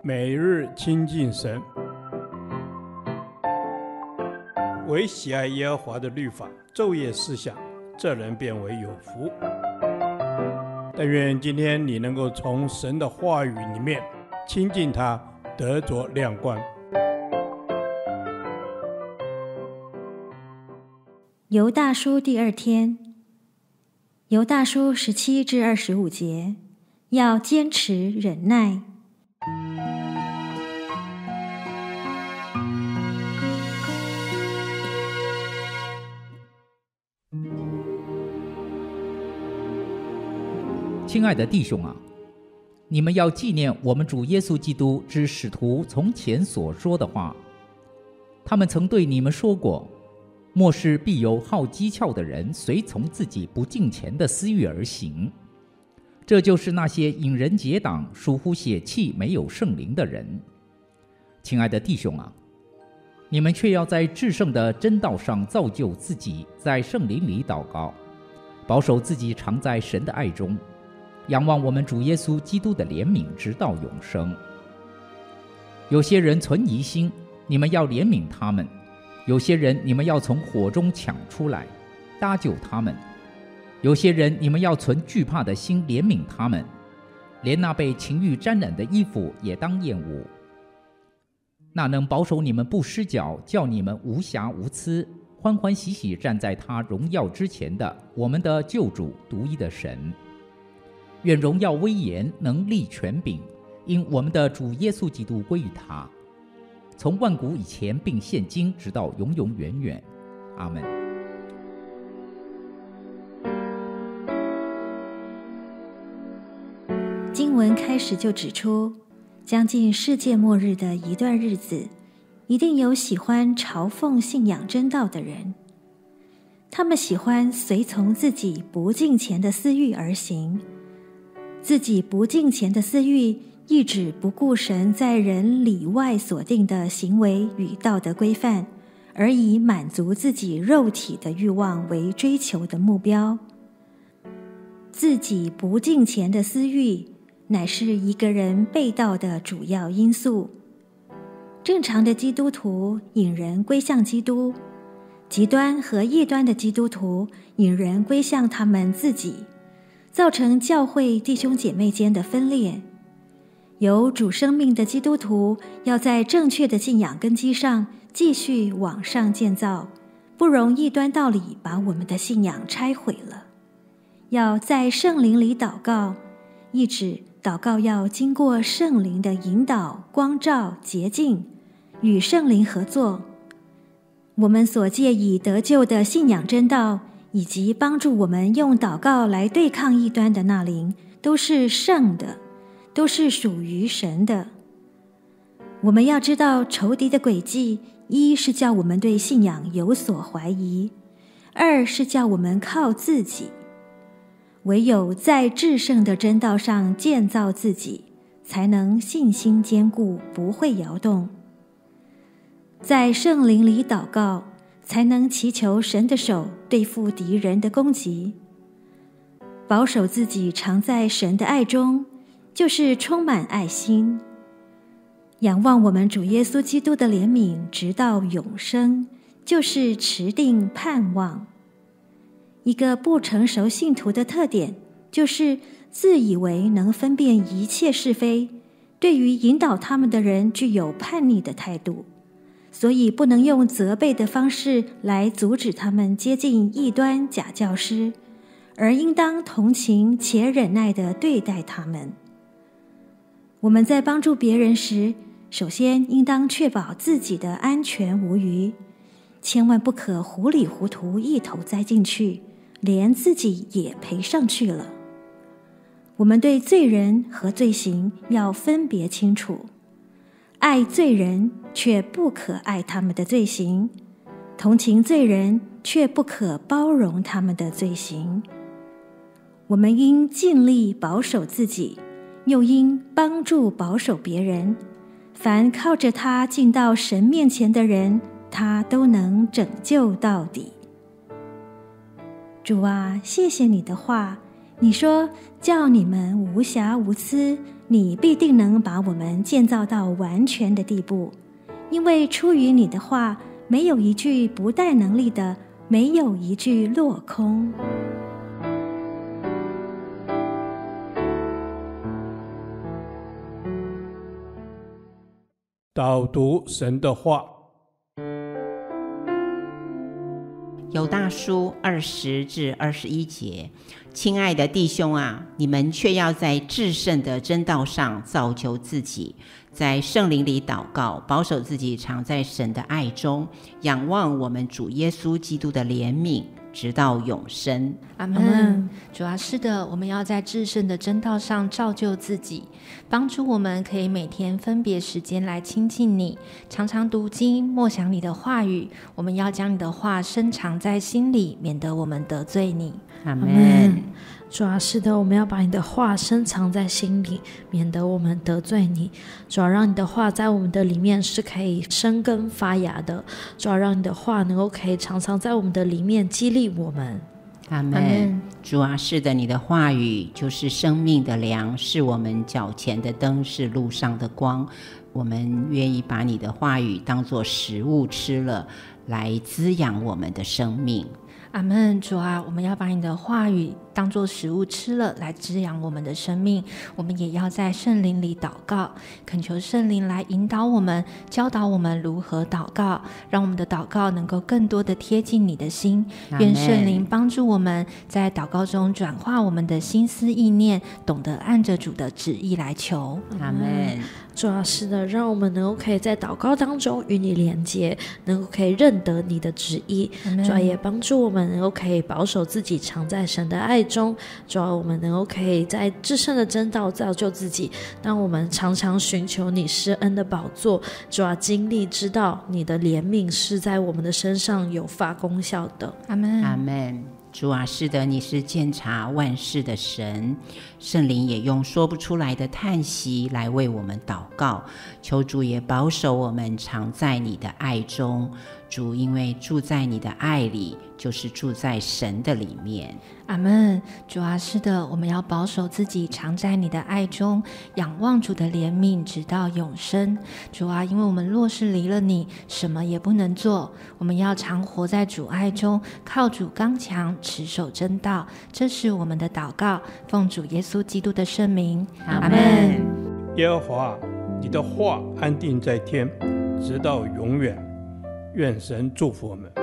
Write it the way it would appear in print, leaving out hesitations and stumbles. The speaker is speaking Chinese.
每日亲近神，唯喜爱耶和华的律法，昼夜思想，这人变为有福。但愿今天你能够从神的话语里面亲近他，得着亮光。 犹大书第二天，犹大书17至25节，要坚持忍耐。 亲爱的弟兄啊，你们要纪念我们主耶稣基督之使徒从前所说的话。他们曾对你们说过，末世必有好讥诮的人随从自己不敬虔的私欲而行，这就是那些引人结党、疏忽血气、没有圣灵的人。亲爱的弟兄啊，你们却要在至圣的真道上造就自己，在圣灵里祷告，保守自己常在神的爱中，仰望我们主耶稣基督的怜悯，直到永生。有些人存疑心，你们要怜悯他们；有些人你们要从火中抢出来，搭救他们；有些人你们要存惧怕的心怜悯他们，连那被情欲沾染的衣服也当厌恶。那能保守你们不失脚，叫你们无瑕无疵，欢欢喜喜站在他荣耀之前的，我们的救主独一的神。愿荣耀威严能力权柄因我们的主耶稣基督归于他，从万古以前并现今直到永永远远。阿们。 经文开始就指出，将近世界末日的一段日子，一定有喜欢嘲讽信仰真道的人。他们喜欢随从自己不敬虔的私欲而行。自己不敬虔的私欲，意指不顾神在人里外所定的行为与道德规范，而以满足自己肉体的欲望为追求的目标。自己不敬虔的私欲，乃是一个人背道的主要因素。正常的基督徒引人归向基督，极端和异端的基督徒引人归向他们自己，造成教会弟兄姐妹间的分裂。有主生命的基督徒要在正确的信仰根基上继续往上建造，不容异端道理把我们的信仰拆毁了。要在圣灵里祷告，意指祷告要经过圣灵的引导、光照、洁净，与圣灵合作。我们所借以得救的信仰真道，以及帮助我们用祷告来对抗异端的那灵，都是圣的，都是属于神的。我们要知道仇敌的诡计，一是叫我们对信仰有所怀疑，二是叫我们靠自己。唯有在至圣的真道上建造自己，才能信心坚固，不会摇动。在圣灵里祷告，才能祈求神的手对付敌人的攻击。保守自己常在神的爱中，就是充满爱心。仰望我们主耶稣基督的怜悯直到永生，就是持定盼望。一个不成熟信徒的特点，就是自以为能分辨一切是非，对于引导他们的人具有叛逆的态度，所以不能用责备的方式来阻止他们接近异端假教师，而应当同情且忍耐地对待他们。我们在帮助别人时，首先应当确保自己的安全无虞，千万不可糊里糊涂一头栽进去，连自己也赔上去了。我们对罪人和罪行要分别清楚，爱罪人却不可爱他们的罪行，同情罪人却不可包容他们的罪行。我们应尽力保守自己，又应帮助保守别人。凡靠着他进到神面前的人，他都能拯救到底。主啊，谢谢你的话， 你说叫你们无瑕无疵，你必定能把我们建造到完全的地步，因为出于你的话，没有一句不带能力的，没有一句落空。 导读神的话。 犹大书20至21节，亲爱的弟兄啊，你们却要在至圣的真道上造就自己，在圣灵里祷告，保守自己常在神的爱中，仰望我们主耶稣基督的怜悯，直到永生。 阿们。主啊，是的，我们要在至圣的真道上造就自己，帮助我们可以每天分别时间来亲近你，常常读经，默想你的话语。我们要将你的话深藏在心里，免得我们得罪你。 阿们。 主啊，是的，我们要把你的话深藏在心里，免得我们得罪你。主啊，让你的话在我们的里面是可以生根发芽的。主啊，让你的话能够可以常常在我们的里面激励我们。 阿们。主啊，是的，你的话语就是生命的粮，是我们脚前的灯，是路上的光。我们愿意把你的话语当作食物吃了，来滋养我们的生命。 阿们。主啊，我们要把你的话语当作食物吃了，来滋养我们的生命。我们也要在圣灵里祷告，恳求圣灵来引导我们，教导我们如何祷告，让我们的祷告能够更多的贴近你的心。愿圣灵帮助我们在祷告中转化我们的心思意念，懂得按着主的旨意来求。 阿们。 主啊，是的，让我们能够可以在祷告当中与你连接，能够可以认得你的旨意。主啊，也帮助我们能够可以保守自己常在神的爱中。主啊，我们能够可以在至圣的真道造就自己，让我们常常寻求你施恩的宝座。主啊，经历知道你的怜悯是在我们的身上有发功效的。 阿们。 阿们。主啊，是的，你是鉴察万事的神，圣灵也用说不出来的叹息来为我们祷告，求主也保守我们常在你的爱中。主，因为住在你的爱里，就是住在神的里面。 阿们。主啊，是的，我们要保守自己常在你的爱中，仰望主的怜悯直到永生。主啊，因为我们若是离了你，什么也不能做，我们要常活在主爱中，靠主刚强，持守真道。这是我们的祷告，奉主耶稣基督的圣名。阿们。 耶和华，你的话安定在天，直到永远。愿神祝福我们。